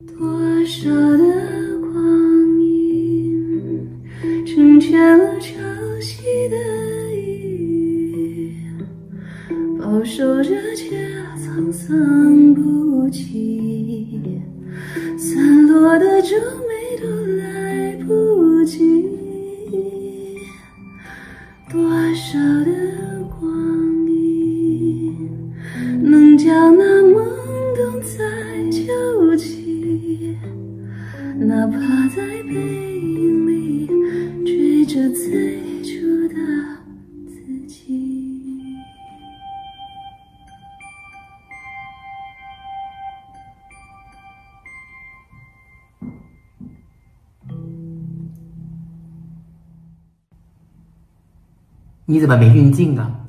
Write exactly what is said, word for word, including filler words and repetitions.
多少的光阴成全了潮汐的雨，饱受着却沧桑不起，散落的皱眉都来不及。多少的光阴能将那梦动再救起，哪怕在背影里追着最初的自己。 你怎么没运镜啊？